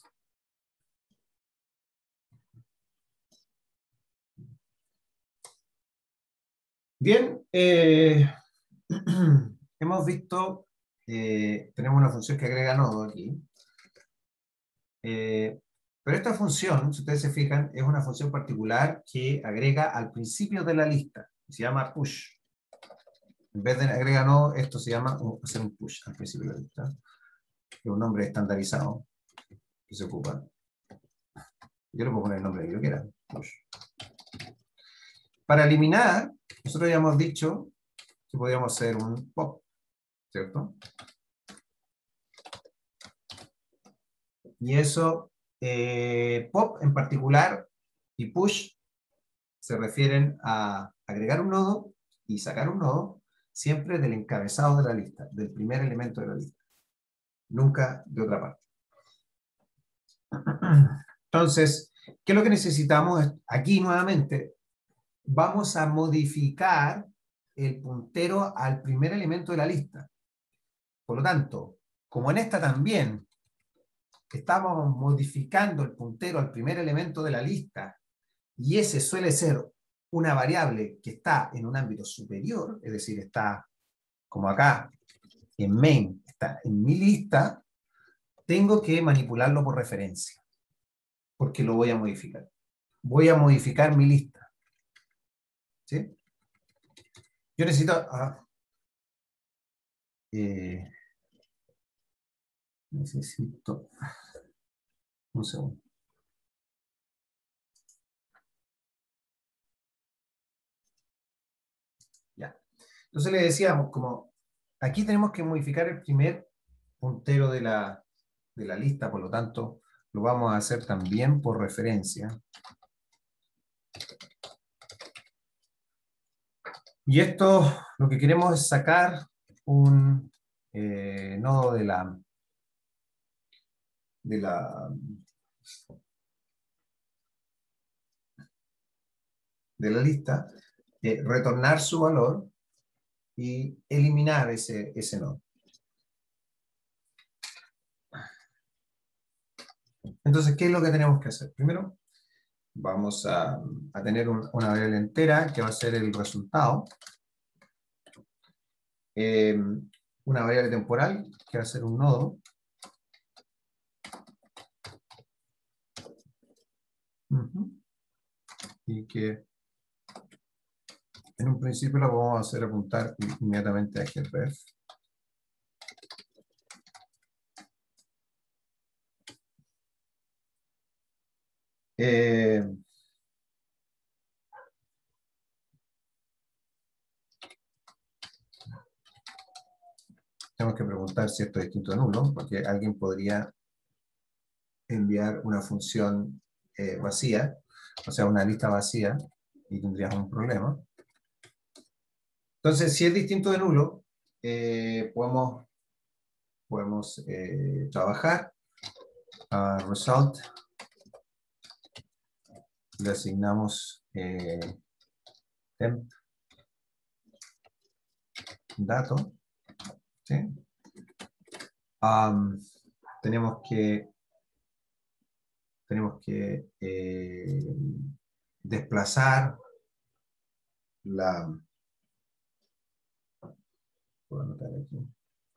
Bien, eh, hemos visto, eh, tenemos una función que agrega nodo aquí. Eh, pero esta función, si ustedes se fijan, es una función particular que agrega al principio de la lista. Se llama push. En vez de agrega nodo, esto se llama hacer un push al principio de la lista. Es un nombre estandarizado que se ocupa. Yo le puedo poner el nombre que yo quiera. Push. Para eliminar, nosotros ya hemos dicho que podríamos hacer un pop, ¿cierto? Y eso, eh, pop en particular y push se refieren a agregar un nodo y sacar un nodo siempre del encabezado de la lista, del primer elemento de la lista. Nunca de otra parte. Entonces, ¿qué es lo que necesitamos? Aquí nuevamente vamos a modificar el puntero al primer elemento de la lista. Por lo tanto, como en esta también estamos modificando el puntero al primer elemento de la lista, y ese suele ser una variable que está en un ámbito superior, es decir, está como acá, en main, está en mi lista, tengo que manipularlo por referencia, porque lo voy a modificar. Voy a modificar mi lista. ¿Sí? Yo necesito... Ah, eh, necesito... Un segundo. Ya. Entonces le decíamos, como aquí tenemos que modificar el primer puntero de la, de la lista, por lo tanto, lo vamos a hacer también por referencia. Y esto, lo que queremos es sacar un eh, nodo de la, de la, de la lista, eh, retornar su valor y eliminar ese, ese nodo. Entonces, ¿qué es lo que tenemos que hacer? Primero, vamos a, a tener un, una variable entera que va a ser el resultado. Eh, una variable temporal que va a ser un nodo. Uh-huh. Y que en un principio lo vamos a hacer apuntar inmediatamente a href. Eh, tenemos que preguntar si esto es distinto de nulo, porque alguien podría enviar una función eh, vacía, o sea, una lista vacía, y tendríamos un problema. Entonces, si es distinto de nulo, eh, podemos, podemos eh, trabajar a result, le asignamos eh, temp dato, ¿sí? Um, tenemos que tenemos que eh, desplazar la... Puedo anotar aquí.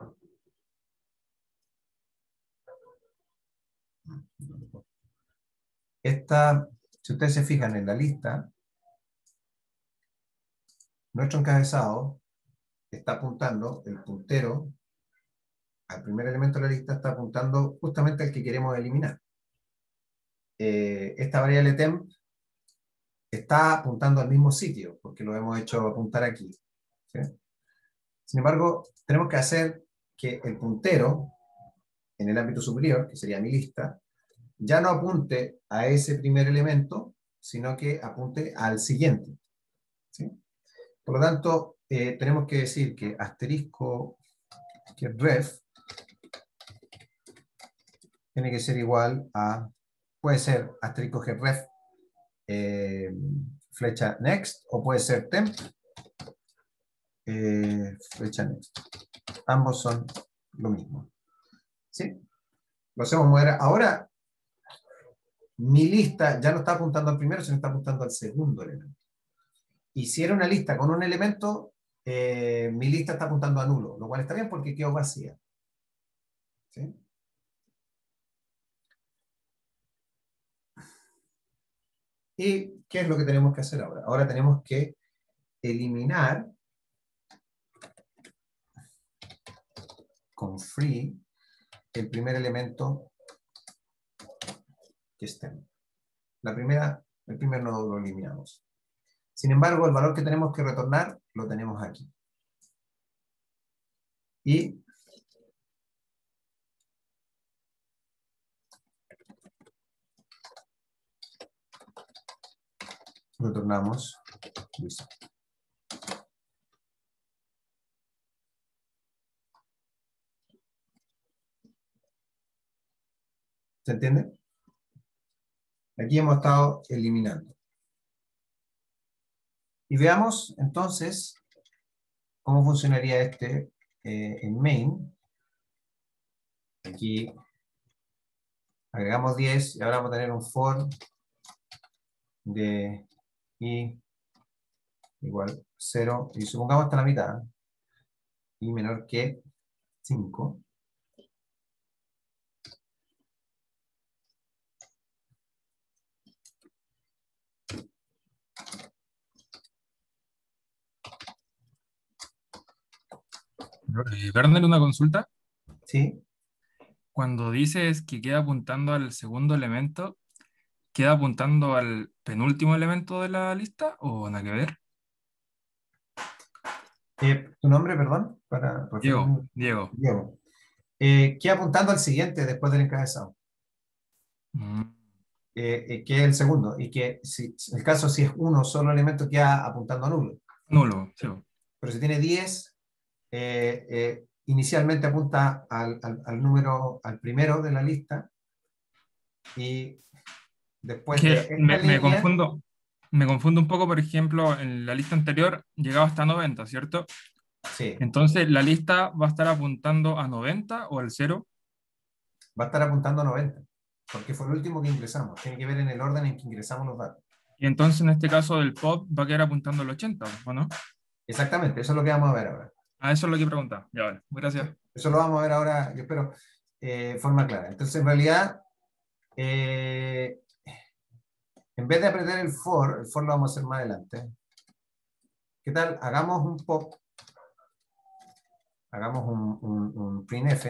Esta, si ustedes se fijan en la lista, nuestro encabezado está apuntando, el puntero al primer elemento de la lista está apuntando justamente al que queremos eliminar. Eh, esta variable temp está apuntando al mismo sitio, porque lo hemos hecho apuntar aquí, ¿sí? Sin embargo, tenemos que hacer que el puntero en el ámbito superior, que sería mi lista, ya no apunte a ese primer elemento, sino que apunte al siguiente, ¿sí? Por lo tanto, eh, tenemos que decir que asterisco que ref tiene que ser igual a, puede ser asterisco que ref eh, flecha next, o puede ser temp eh, flecha next. Ambos son lo mismo, ¿sí? Lo hacemos mover. Ahora, mi lista ya no está apuntando al primero, sino está apuntando al segundo elemento. Y si era una lista con un elemento, eh, mi lista está apuntando a nulo, lo cual está bien porque quedó vacía, ¿sí? ¿Y qué es lo que tenemos que hacer ahora? Ahora tenemos que eliminar con free el primer elemento que esté. La primera, el primer nodo lo eliminamos. Sin embargo, el valor que tenemos que retornar lo tenemos aquí. Y retornamos listo. ¿Se entiende? Aquí hemos estado eliminando. Y veamos entonces cómo funcionaría este eh, en main. Aquí agregamos diez y ahora vamos a tener un for de i igual cero y supongamos hasta la mitad, y menor que cinco. Eh, Werner, una consulta. ¿Sí? Cuando dices que queda apuntando al segundo elemento, ¿queda apuntando al penúltimo elemento de la lista o nada que ver? Eh, ¿tu nombre, perdón? Para Diego, referirme. Diego. Diego. Eh, queda apuntando al siguiente después del encabezado, Mm, eh, eh, que es el segundo, y que si, en el caso si es uno solo elemento queda apuntando a nulo. nulo, sí. Pero si tiene diez, eh, eh, inicialmente apunta al, al, al número, al primero de la lista, y después de Que esta me, me línea, confundo, me confundo un poco, por ejemplo, en la lista anterior llegaba hasta noventa, ¿cierto? sí, Entonces, ¿la lista va a estar apuntando a noventa o al cero? va a estar apuntando a noventa, porque fue el último que ingresamos. Tiene que ver en el orden en que ingresamos los datos. Y entonces, en este caso del pop, va a quedar apuntando al ochenta, ¿o no? Exactamente, eso es lo que vamos a ver ahora. A eso es lo que preguntaba. Ya vale, gracias. Eso lo vamos a ver ahora, yo espero, eh, de forma clara. Entonces, en realidad, eh, en vez de apretar el for, el for lo vamos a hacer más adelante. ¿Qué tal? Hagamos un pop, hagamos un, un, un printf,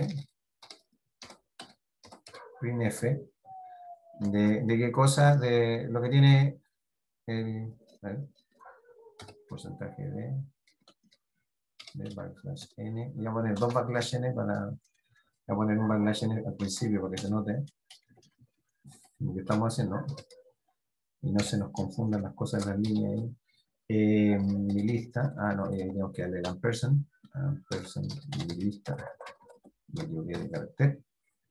printf, de, de qué cosa, de lo que tiene el, a ver, porcentaje de, de backslash n. Voy a poner dos backslash n para, voy a poner un backslash n al principio para que se note lo que estamos haciendo y no se nos confundan las cosas en las líneas ahí. Eh, mi lista, ah no, eh, tenemos que darle el ampersand, ampersand, mi lista, me equivoqué de carácter,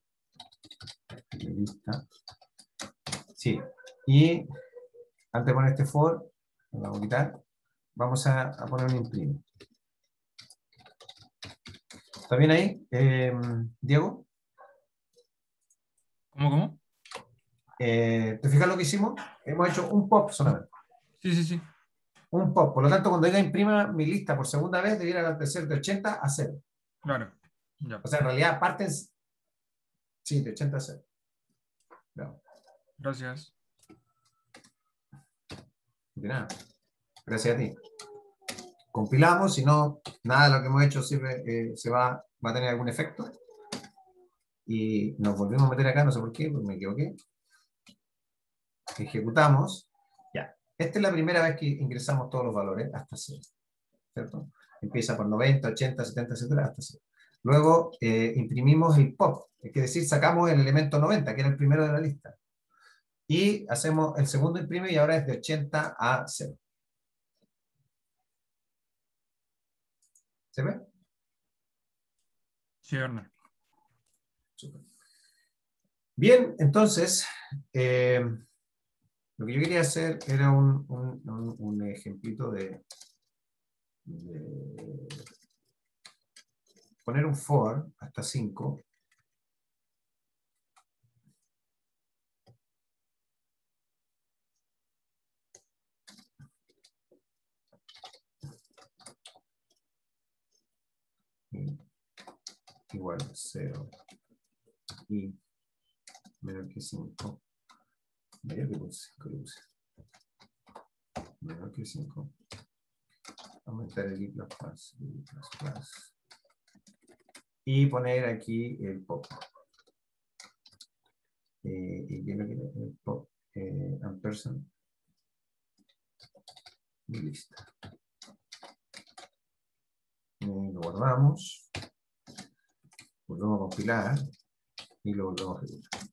mi lista, sí, y antes de poner este for, lo vamos a quitar, vamos a, a poner un imprime. ¿Está bien ahí, eh, Diego? ¿Cómo, cómo? Eh, ¿te fijas lo que hicimos? Hemos hecho un pop solamente. Sí, sí, sí. Un pop. Por lo tanto, cuando ella imprima mi lista por segunda vez, debiera ser de ochenta a cero. Claro. Ya. O sea, en realidad parten, sí, de ochenta a cero. No, Gracias. de nada. Gracias a ti. compilamos, si no, nada de lo que hemos hecho sirve, eh, se va, va a tener algún efecto. Y nos volvimos a meter acá, no sé por qué, porque me equivoqué. Ejecutamos. Ya. Esta es la primera vez que ingresamos todos los valores hasta cero. ¿Cierto? Empieza por noventa, ochenta, setenta, etcétera, hasta cero. Luego eh, imprimimos el pop, es decir, sacamos el elemento noventa, que era el primero de la lista. Y hacemos el segundo imprime y ahora es de ochenta a cero. ¿Se ve? Sí, Werner. Super. Bien, entonces, eh, lo que yo quería hacer era un, un, un, un ejemplito de, de poner un for hasta cinco. Igual a cero y menor que cinco, mayor que cinco, menor que cinco, aumentar el i plus plus, i plus plus, y poner aquí el pop. Eh, y quiero que el pop eh, ampersand y listo. Eh, lo guardamos, volvemos a compilar y lo volvemos a ejecutar.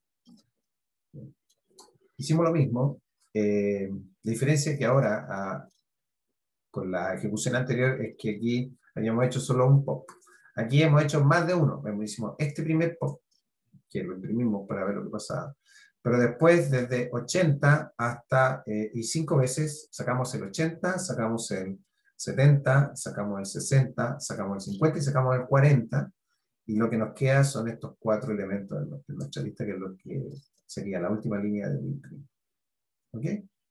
Hicimos lo mismo, eh, la diferencia es que ahora a, con la ejecución anterior es que aquí habíamos hecho solo un pop. Aquí hemos hecho más de uno. Hicimos este primer pop, que lo imprimimos para ver lo que pasaba. Pero después, desde ochenta hasta, eh, y cinco veces, sacamos el ochenta, sacamos el setenta, sacamos el sesenta, sacamos el cincuenta y sacamos el cuarenta. Y lo que nos queda son estos cuatro elementos de nuestra lista, que es lo que sería la última línea del imprime. ¿Ok?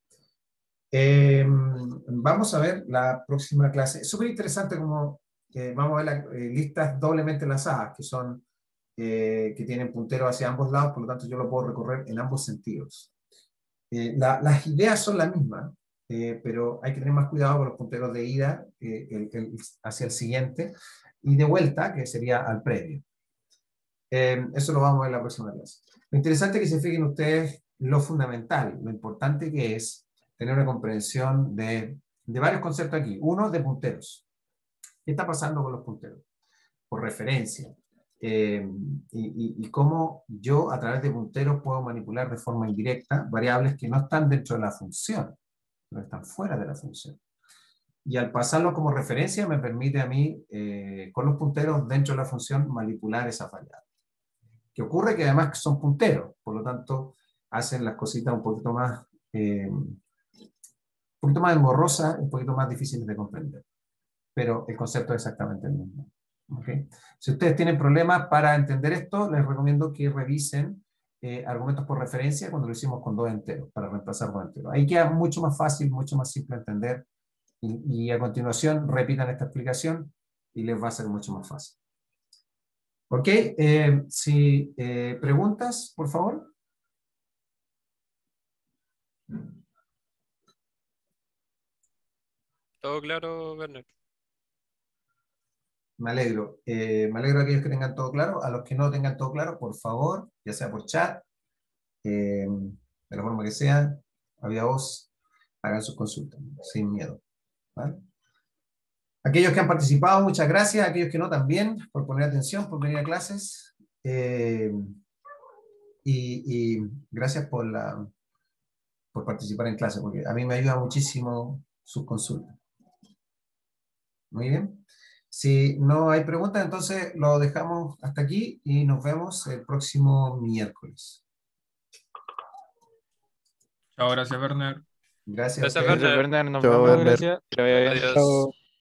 Eh, vamos a ver la próxima clase. Es súper interesante como eh, vamos a ver las eh, listas doblemente enlazadas, que son eh, que tienen punteros hacia ambos lados, por lo tanto yo lo puedo recorrer en ambos sentidos. Eh, la, las ideas son las mismas, eh, pero hay que tener más cuidado con los punteros de ida eh, el, el, hacia el siguiente y de vuelta, que sería al previo. Eh, eso lo vamos a ver en la próxima clase. Lo interesante es que se fijen ustedes lo fundamental, lo importante que es tener una comprensión de, de varios conceptos aquí. Uno, de punteros. ¿Qué está pasando con los punteros? Por referencia. Eh, y, y, y cómo yo, a través de punteros, puedo manipular de forma indirecta variables que no están dentro de la función, no están fuera de la función. Y al pasarlo como referencia, me permite a mí, eh, con los punteros dentro de la función, manipular esas variables. ¿Qué ocurre? Que además son punteros, por lo tanto, hacen las cositas un poquito más... Eh, un poquito más emborrosa, un poquito más difícil de comprender. Pero el concepto es exactamente el mismo. ¿Okay? Si ustedes tienen problemas para entender esto, les recomiendo que revisen eh, argumentos por referencia cuando lo hicimos con dos enteros, para reemplazar dos enteros. Ahí queda mucho más fácil, mucho más simple entender, y, y a continuación repitan esta explicación y les va a ser mucho más fácil. ¿Ok? Eh, si eh, preguntas, por favor. Todo claro, Werner. Me alegro. Eh, me alegro a aquellos que tengan todo claro. A los que no tengan todo claro, por favor, ya sea por chat, eh, de la forma que sea, a viva voz, hagan sus consultas, sin miedo. ¿Vale? Aquellos que han participado, muchas gracias. Aquellos que no, también, por poner atención, por venir a clases. Eh, y, y gracias por, la, por participar en clase, porque a mí me ayuda muchísimo sus consultas. Muy bien. Si no hay preguntas, entonces lo dejamos hasta aquí y nos vemos el próximo miércoles. Chao, gracias, Werner. Gracias a Gracias, ustedes. Werner. Werner, nos Chao, vemos. Werner. Gracias. Que le vaya bien. Adiós. Chao.